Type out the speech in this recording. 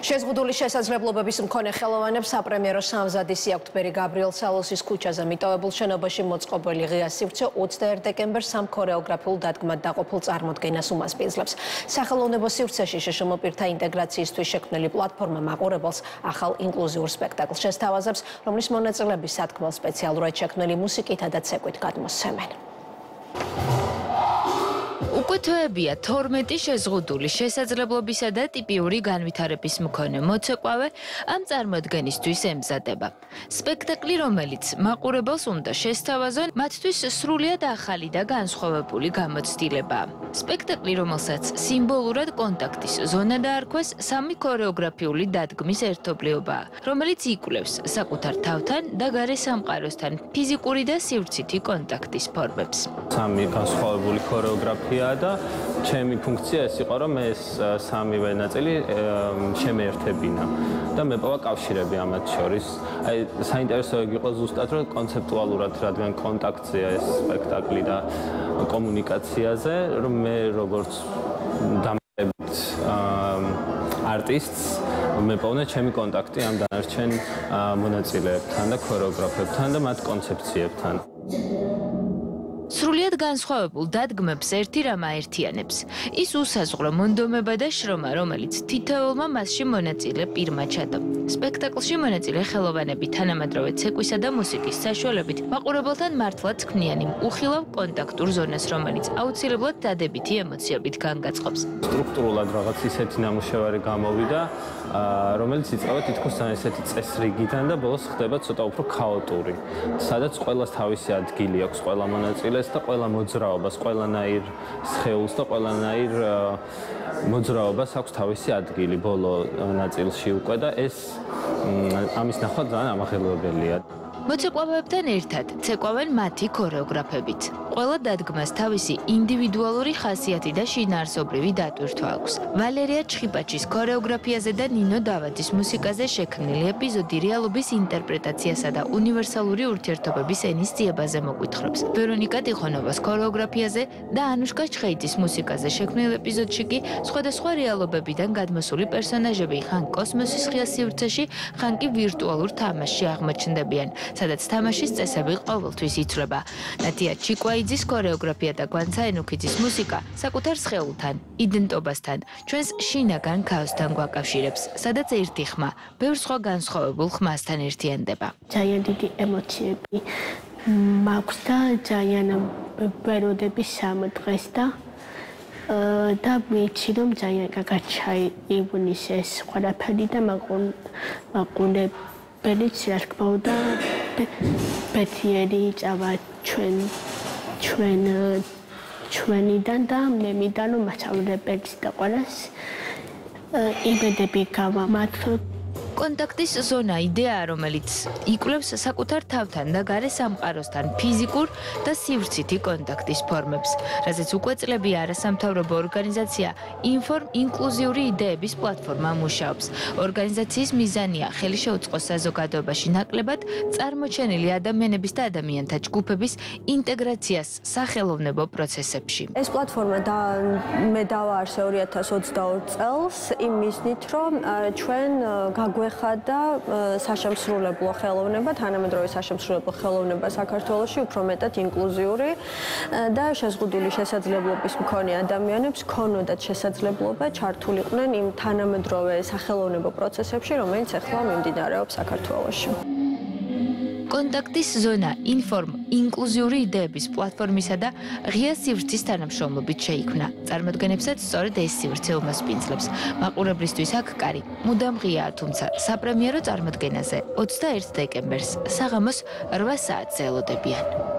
შეზღუდული შესაძლებლობების მქონე ხელოვანებს საპრემიერო სამზადისი აქვთ ბერი გაბრიელ სალოსის ქუჩაზე მიტოვებულ შენობაში მოწყობილი ღია სივრცე 21 დეკემბერს სამ ქორეოგრაფიულ დადგმად დაყოფილ წარმოდგენას უმასპინძლებს. სახელოვნებო სივრცეში შშმ პირთა ინტეგრაციისთვის შექმნილი პლატფორმა მაყურებელს ახალ ინკლუზიურ სპექტაკლს შესთავაზებს, რომლის მონაწილეები სათქმელ სპეციალურად შექმნილი მუსიკითა და ცეკვით გადმოსცემენ. უკვე თვეებია 12 შეზღუდული შესაძლებლობისა და ტიპიური განვითარების მქონე მოცეკვავე ამ წარმოდგენისთვის ემზადება. სპექტაკლი, რომელიც მაყურებელს უნდა შესთავაზონ, მათთვის სრულიად ახალი და განსხვავებული გამოცდილებაა. სპექტაკლი, რომელსაც სიმბოლურად კონტაქტის ზონა დაარქვეს, სამი ქორეოგრაფიული დადგმის ერთობლიობაა, რომელიც იკვლევს საკუთარ თავთან და გარე სამყაროსთან ფიზიკური და სივრცითი კონტაქტის ფორმებს. სამი განსხვავებული ქორეოგრაფია და ჩემი ფუნქცია ეს იყო, რომ ეს სამივე ნაწილი შემეერთებინა და მეპოვა კავშირები ამათ შორის. აი საინტერესო იყო ზუსტად რომ კონცეპტუალურად, რადგან კონტაქტზეა ეს სპექტაკლი და კომუნიკაციაზე, რომ მე როგორც დამატებით არტისტს მეპოვნა ჩემი კონტაქტი ამ დანარჩენ მონაწილეებთან და ქორეოგრაფებთან და მათ კონცეფციებთან. სრულიად განსხვავებულ დადგმებს ერთი რამ აერთიანებს. ის უსაზღვრო მონდომება და შრომა, რომელიც თითოეულმა მასში მონაწილე პირმა ჩადო. სპექტაკლში მონაწილე ხელოვანები თანამედროვე ცეკვისა და მუსიკის საშუალებით მაყურებელთან მართლაც ქმნიან იმ უხილავ კონტაქტურ ზონას, რომელიც აუცილებლად დადებითი ემოციებით განგაწყობს. სტრუქტურულად რაღაც ისეთი ნამუშევარი გამოვიდა, რომელიც იწყება თითქოს ესეთი წესრიგიდან და ბოლოს ხდება ცოტა უფრო ქაოტური, სადაც ყველას თავისი ადგილი აქვს, ყველა მონაწილეს და ყველა მოძრაობას, ყველანაირ სხეულს და ყველანაირ მოძრაობას აქვს თავისი ადგილი ბოლო ნაწილში უკვე და ეს ამის ნახვა ძალიან ამაღელვებელია. მოცეკვავეებთან ერთად ცეკვავენ მათი ქორეოგრაფებით. ყველა დადგმას თავისი ინდივიდუალური ხასიათი და შინაარსობრივი დატვირთვა აქვს. ვალერია ჩხიპაჩის ქორეოგრაფიაზე და ნინო დავაძის მუსიკაზე შექმნილი ეპიზოდი რეალობის ინტერპრეტაციასა და უნივერსალური ურთიერთობების ენის ძიებაზე მოგვითხრობს. ვერონიკა ტიხონოვას ქორეოგრაფიაზე და ანუშკა ჩხეიძის მუსიკაზე შექმნილ ეპიზოდში კი სხვადასხვა რეალობებიდან გადმოსული პერსონაჟები ხან კოსმოსის ღია სივრცეში, ხან კი ვირტუალურ თამაშში აღმოჩნდებიან, სადაც თამაშის წესები ყოველთვის იცვლება. ნათია ჩიკვაიძის ქორეოგრაფია და გვანცა ენუქიძის მუსიკა საკუთარ სხეულთან, იდენტობასთან, ჩვენს შინაგან ქაოსთან გვაკავშირებს, სადაც ერთი ხმა ბევრ სხვა განსხვავებულ ხმასთან ერთიანდება. ძალიან დიდი ემოციები მაქვს და ძალიან ვეროდები სამ დღეს და ვიცი რომ ძალიან კარგად ჩაივნის ეს ყველაფერი და მაყურებელიც რა თქმა უნდა ბეთიერი წავა ჩვენიდან და მე მინდა რომ მასწავლებელს და ყველას იმედები გავამართლოთ. კონტაქტის ზონა იდეაა, რომელიც იკვლევს საკუთარ თავთან და გარე სამყაროსთან ფიზიკურ და სივრცითი კონტაქტის ფორმებს, რაზეც უკვე წლები არასამთავრობო ორგანიზაცია ინფორმ ინკლუზიური იდეების პლატფორმა მუშაობს. ორგანიზაციის მიზანია ხელი შეუწყოს საზოგადოებაში ნაკლებად წარმოჩენილი ადამიანების და ადამიანთა ჯგუფების ინტეგრაციას სახელოვნებო პროცესებში. ეს პლატფორმა მე დავაარსე 2022 წელს იმ მიზნით, რომ ჩვენ გვეხადა საშემსრულებლო ხელოვნება, თანამედროვე საშემსრულებლო ხელოვნება საქართველოში უფრო მეტად ინკლუზიური და შეზღუდული შესაძლებლობის მქონე ადამიანებს ქონოდათ შესაძლებლობა ჩართულიყვნენ იმ თანამედროვე სახელოვნებო პროცესებში, რომელიც ახლა მიმდინარეობს საქართველოში. კონტაქტის ზონა ინფორმ ინკლუზიური იდეების პლატფორმისა და ღია სივრცის თანამშრომლობით შეიქმნა. წარმოდგენებსაც სწორედ ეს სივრცე უმასპინძლებს. მაყურებლისთვის აქ კარი მუდამ ღიაა, თუმცა საპრემიერო წარმოდგენაზე 21 დეკემბერს საღამოს 8 საათზე ელოდებიან.